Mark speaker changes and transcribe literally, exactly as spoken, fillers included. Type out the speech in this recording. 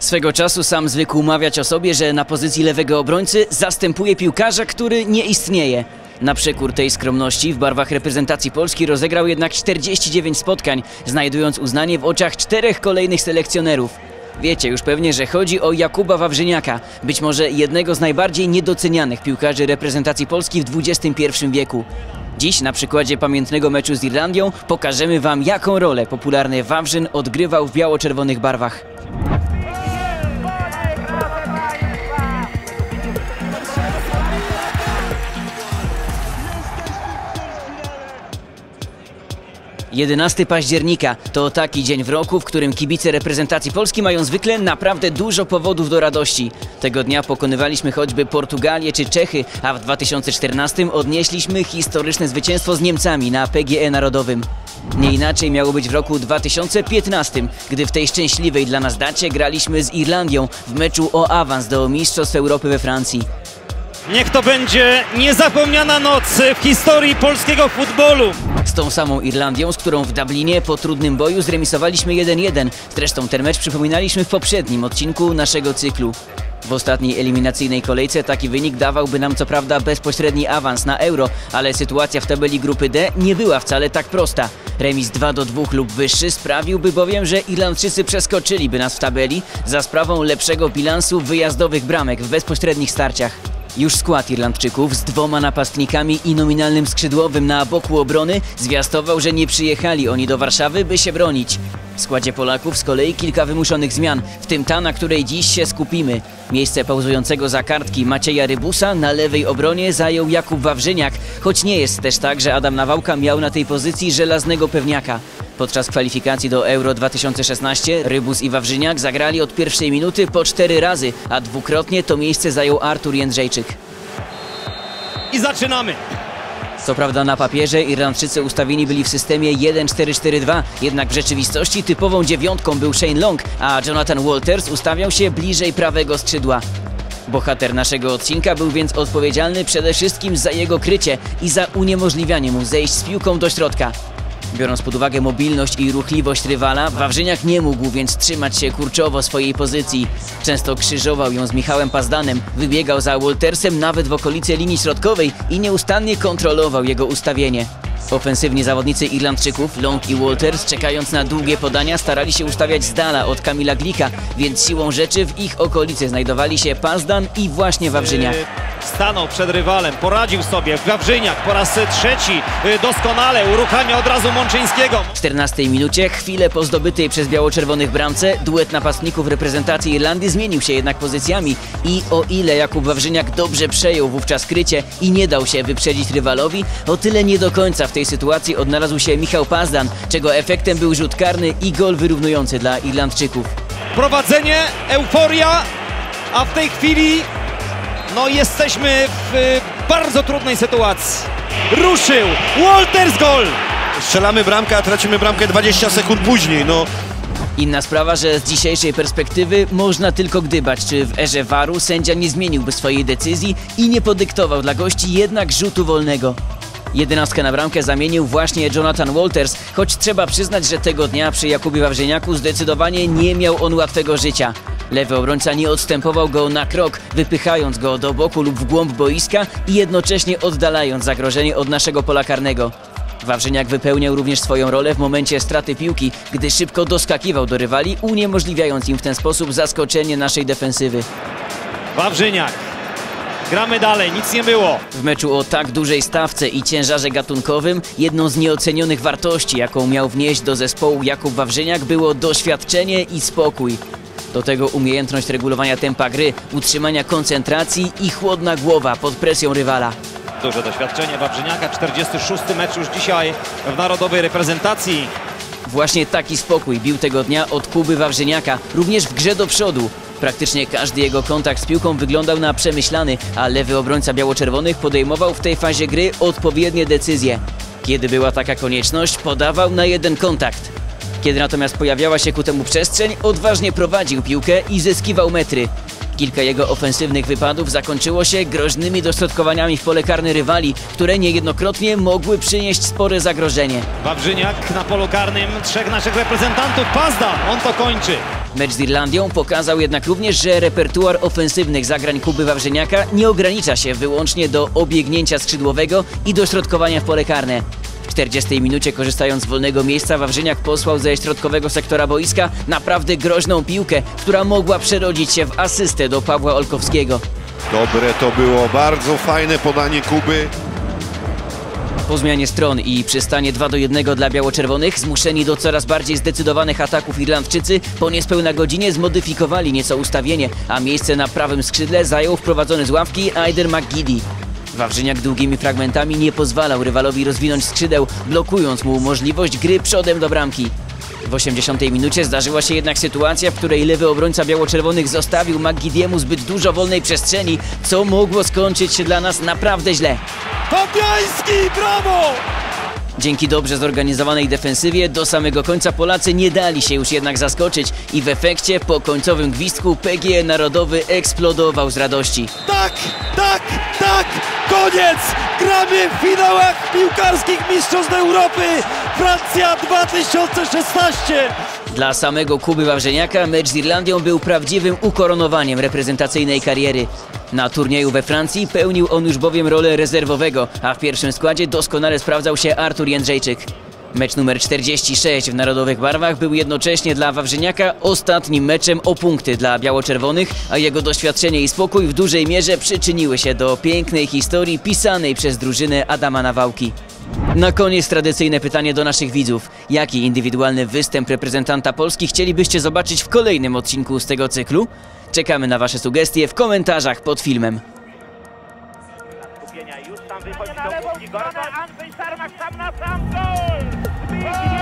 Speaker 1: Swego czasu sam zwykł mawiać o sobie, że na pozycji lewego obrońcy zastępuje piłkarza, który nie istnieje. Na przekór tej skromności w barwach reprezentacji Polski rozegrał jednak czterdzieści dziewięć spotkań, znajdując uznanie w oczach czterech kolejnych selekcjonerów. Wiecie już pewnie, że chodzi o Jakuba Wawrzyniaka, być może jednego z najbardziej niedocenianych piłkarzy reprezentacji Polski w dwudziestym pierwszym wieku. Dziś na przykładzie pamiętnego meczu z Irlandią pokażemy wam, jaką rolę popularny Wawrzyn odgrywał w biało-czerwonych barwach. jedenastego października to taki dzień w roku, w którym kibice reprezentacji Polski mają zwykle naprawdę dużo powodów do radości. Tego dnia pokonywaliśmy choćby Portugalię czy Czechy, a w dwa tysiące czternastym odnieśliśmy historyczne zwycięstwo z Niemcami na P G E Narodowym. Nie inaczej miało być w roku dwa tysiące piętnastym, gdy w tej szczęśliwej dla nas dacie graliśmy z Irlandią w meczu o awans do Mistrzostw Europy we Francji.
Speaker 2: Niech to będzie niezapomniana noc w historii polskiego futbolu.
Speaker 1: Z tą samą Irlandią, z którą w Dublinie po trudnym boju zremisowaliśmy jeden jeden. Zresztą ten mecz przypominaliśmy w poprzednim odcinku naszego cyklu. W ostatniej eliminacyjnej kolejce taki wynik dawałby nam co prawda bezpośredni awans na Euro, ale sytuacja w tabeli grupy D nie była wcale tak prosta. Remis dwa do dwóch lub wyższy sprawiłby bowiem, że Irlandczycy przeskoczyliby nas w tabeli za sprawą lepszego bilansu wyjazdowych bramek w bezpośrednich starciach. Już skład Irlandczyków z dwoma napastnikami i nominalnym skrzydłowym na boku obrony zwiastował, że nie przyjechali oni do Warszawy, by się bronić. W składzie Polaków z kolei kilka wymuszonych zmian, w tym ta, na której dziś się skupimy. Miejsce pauzującego za kartki Macieja Rybusa na lewej obronie zajął Jakub Wawrzyniak, choć nie jest też tak, że Adam Nawałka miał na tej pozycji żelaznego pewniaka. Podczas kwalifikacji do Euro dwa tysiące szesnaście Rybus i Wawrzyniak zagrali od pierwszej minuty po cztery razy, a dwukrotnie to miejsce zajął Artur Jędrzejczyk.
Speaker 2: I zaczynamy!
Speaker 1: Co prawda na papierze Irlandczycy ustawieni byli w systemie jeden cztery cztery dwa, jednak w rzeczywistości typową dziewiątką był Shane Long, a Jonathan Walters ustawiał się bliżej prawego skrzydła. Bohater naszego odcinka był więc odpowiedzialny przede wszystkim za jego krycie i za uniemożliwianie mu zejść z piłką do środka. Biorąc pod uwagę mobilność i ruchliwość rywala, Wawrzyniak nie mógł więc trzymać się kurczowo swojej pozycji. Często krzyżował ją z Michałem Pazdanem, wybiegał za Waltersem nawet w okolicy linii środkowej i nieustannie kontrolował jego ustawienie. Ofensywni zawodnicy Irlandczyków, Long i Walters, czekając na długie podania, starali się ustawiać z dala od Kamila Glika, więc siłą rzeczy w ich okolicy znajdowali się Pazdan i właśnie Wawrzyniak.
Speaker 2: Stanął przed rywalem, poradził sobie. Wawrzyniak po raz trzeci doskonale uruchamia od razu Mączyńskiego.
Speaker 1: W czternastej minucie, chwilę po zdobytej przez biało-czerwonych bramce, duet napastników reprezentacji Irlandii zmienił się jednak pozycjami i o ile Jakub Wawrzyniak dobrze przejął wówczas krycie i nie dał się wyprzedzić rywalowi, o tyle nie do końca w tej sytuacji odnalazł się Michał Pazdan, czego efektem był rzut karny i gol wyrównujący dla Irlandczyków.
Speaker 2: Prowadzenie, euforia, a w tej chwili no jesteśmy w bardzo trudnej sytuacji. Ruszył, Walters, gol!
Speaker 3: Strzelamy bramkę, a tracimy bramkę dwadzieścia sekund później, no.
Speaker 1: Inna sprawa, że z dzisiejszej perspektywy można tylko gdybać, czy w erze waru sędzia nie zmieniłby swojej decyzji i nie podyktował dla gości jednak rzutu wolnego. Jedenastkę na bramkę zamienił właśnie Jonathan Walters, choć trzeba przyznać, że tego dnia przy Jakubie Wawrzyniaku zdecydowanie nie miał on łatwego życia. Lewy obrońca nie odstępował go na krok, wypychając go do boku lub w głąb boiska i jednocześnie oddalając zagrożenie od naszego pola karnego. Wawrzyniak wypełniał również swoją rolę w momencie straty piłki, gdy szybko doskakiwał do rywali, uniemożliwiając im w ten sposób zaskoczenie naszej defensywy.
Speaker 2: Wawrzyniak. Gramy dalej, nic nie było.
Speaker 1: W meczu o tak dużej stawce i ciężarze gatunkowym jedną z nieocenionych wartości, jaką miał wnieść do zespołu Jakub Wawrzyniak, było doświadczenie i spokój. Do tego umiejętność regulowania tempa gry, utrzymania koncentracji i chłodna głowa pod presją rywala.
Speaker 2: Duże doświadczenie Wawrzyniaka, czterdziesty szósty mecz już dzisiaj w narodowej reprezentacji.
Speaker 1: Właśnie taki spokój bił tego dnia od Kuby Wawrzyniaka, również w grze do przodu. Praktycznie każdy jego kontakt z piłką wyglądał na przemyślany, a lewy obrońca biało-czerwonych podejmował w tej fazie gry odpowiednie decyzje. Kiedy była taka konieczność, podawał na jeden kontakt. Kiedy natomiast pojawiała się ku temu przestrzeń, odważnie prowadził piłkę i zyskiwał metry. Kilka jego ofensywnych wypadów zakończyło się groźnymi dośrodkowaniami w pole karne rywali, które niejednokrotnie mogły przynieść spore zagrożenie.
Speaker 2: Wawrzyniak na polu karnym, trzech naszych reprezentantów, Pazdan, on to kończy.
Speaker 1: Mecz z Irlandią pokazał jednak również, że repertuar ofensywnych zagrań Kuby Wawrzyniaka nie ogranicza się wyłącznie do obiegnięcia skrzydłowego i dośrodkowania w pole karne. W czterdziestej minucie, korzystając z wolnego miejsca, Wawrzyniak posłał ze środkowego sektora boiska naprawdę groźną piłkę, która mogła przerodzić się w asystę do Pawła Olkowskiego.
Speaker 3: Dobre to było, bardzo fajne podanie Kuby.
Speaker 1: Po zmianie stron i przystanie dwa do jednego dla biało-czerwonych, zmuszeni do coraz bardziej zdecydowanych ataków Irlandczycy po niespełna godzinie zmodyfikowali nieco ustawienie, a miejsce na prawym skrzydle zajął wprowadzony z ławki Aidan McGeady. Wawrzyniak długimi fragmentami nie pozwalał rywalowi rozwinąć skrzydeł, blokując mu możliwość gry przodem do bramki. W osiemdziesiątej minucie zdarzyła się jednak sytuacja, w której lewy obrońca biało-czerwonych zostawił McGeady'emu zbyt dużo wolnej przestrzeni, co mogło skończyć się dla nas naprawdę źle.
Speaker 2: Fabiański, brawo!
Speaker 1: Dzięki dobrze zorganizowanej defensywie do samego końca Polacy nie dali się już jednak zaskoczyć i w efekcie po końcowym gwizdku P G E Narodowy eksplodował z radości.
Speaker 2: Tak, tak, tak! Koniec! Gramy w finałach piłkarskich Mistrzostw Europy! Francja dwa tysiące szesnaście!
Speaker 1: Dla samego Kuby Wawrzyniaka mecz z Irlandią był prawdziwym ukoronowaniem reprezentacyjnej kariery. Na turnieju we Francji pełnił on już bowiem rolę rezerwowego, a w pierwszym składzie doskonale sprawdzał się Artur Jędrzejczyk. Mecz numer czterdzieści sześć w narodowych barwach był jednocześnie dla Wawrzyniaka ostatnim meczem o punkty dla biało-czerwonych, a jego doświadczenie i spokój w dużej mierze przyczyniły się do pięknej historii pisanej przez drużynę Adama Nawałki. Na koniec tradycyjne pytanie do naszych widzów. Jaki indywidualny występ reprezentanta Polski chcielibyście zobaczyć w kolejnym odcinku z tego cyklu? Czekamy na wasze sugestie w komentarzach pod filmem.
Speaker 4: Już tam wychodzi do Andrzej Sarmak sam na sam gol!